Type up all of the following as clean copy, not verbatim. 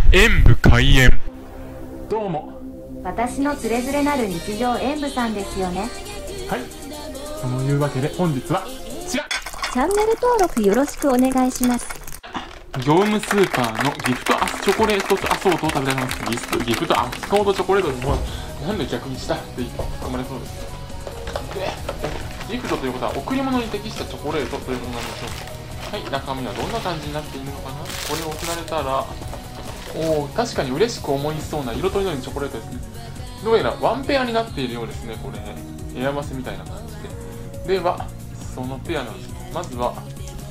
演武開演。どうも。 私のつれづれなる日常演武さんですよね。 はい。そのいうわけで本日はこちら。 チャンネル登録よろしくお願いします。 業務スーパーのギフトアスチョコレートアソートを食べられます。ギフトアスコートチョコレートの方はなんで逆にしたって含まれそうです。で、ギフトということは贈り物に適したチョコレートということなんでしょう。はい、中身はどんな感じになっているのかな。これを送られたら、確かに嬉しく思いそうな色とりどりのチョコレートですね。どうやらワンペアになっているようですね。これ絵合わせみたいな感じで。ではそのペアなんですけど、まずは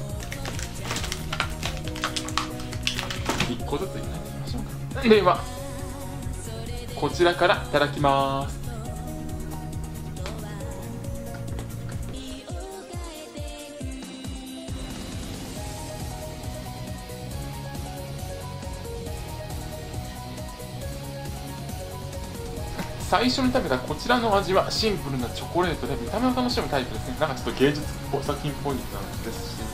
1個ずついただきましょうか。ではこちらからいただきます。最初に食べたこちらの味はシンプルなチョコレートで見た目を楽しむタイプですね。なんかちょっと芸術作品っぽいなんですし、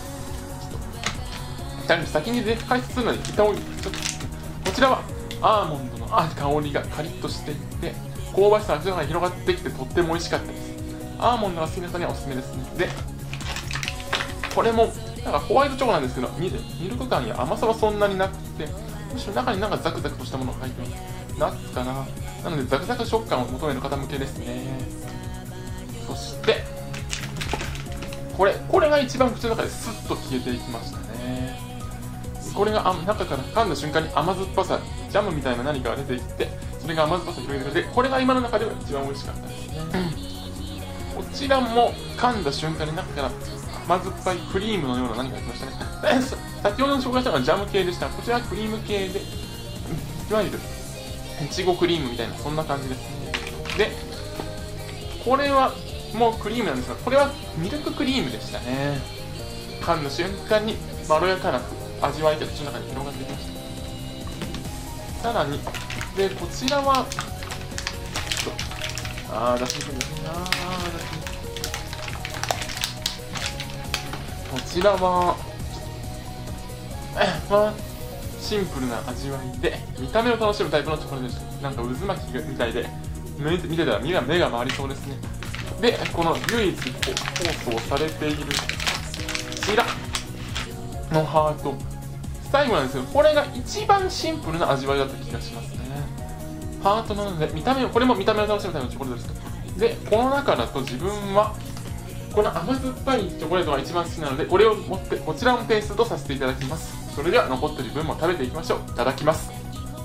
先に開発するのに板をちょっと、こちらはアーモンドの香りがカリッとしていて香ばしさが広がってきてとっても美味しかったです。アーモンドが好きな人にはおすすめですね。でこれもなんかホワイトチョコなんですけど、ミルク感や甘さはそんなになくて、むしろ中になんかザクザクとしたものが入ってます。ナッツかな。なのでザクザク食感を求める方向けですね。そしてこれが一番口の中でスッと消えていきましたね。これが中から噛んだ瞬間に甘酸っぱさ、ジャムみたいな何かが出てきて、それが甘酸っぱさを広げてくれて、これが今の中では一番美味しかったですね。こちらも噛んだ瞬間に中から甘酸っぱいクリームのような何かが来ましたね。先ほど紹介したのはジャム系でした。こちらはクリーム系で、いわゆるいちごクリームみたいな、そんな感じですね。でこれはもうクリームなんですが、これはミルククリームでしたね。噛んだ瞬間にまろやかな味わいが口の中に広がってきました。さらにでこちらは出しにくいですね。こちらはシンプルな味わいで見た目を楽しむタイプのチョコレートでした。なんか渦巻きみたいで見てたら目が回りそうですね。でこの唯一放送されているこちらのハート、最後なんですけど、これが一番シンプルな味わいだった気がしますね。ハートなのでこれも見た目を楽しむタイプのチョコレートです。でこの中だと自分はこの甘酸っぱいチョコレートが一番好きなので、これを持ってこちらもペーストさせていただきます。それでは残っている分も食べていきましょう。いただきます。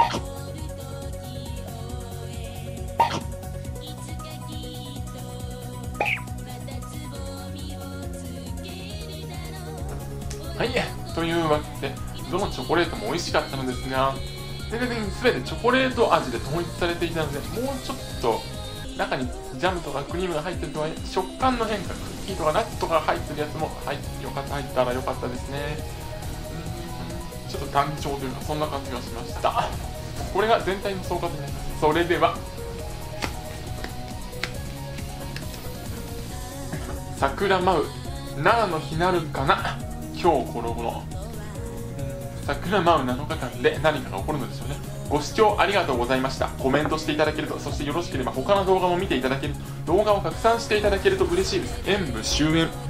はい、というわけでどのチョコレートも美味しかったのですが、全てチョコレート味で統一されていたので、もうちょっと中にジャムとかクリームが入ってるとはいえ食感の変化、クッキーとかナッツとか入ってるやつも入ったらよかったですね。ちょっと単調というかそんな感じがしました。これが全体の総括になります。それでは桜舞う7の日なるかな。今日この頃桜舞う7日間で何かが起こるのでしょうね。ご視聴ありがとうございました。コメントしていただけると、そしてよろしければ他の動画も見ていただけると、動画を拡散していただけると嬉しいです。演武終演。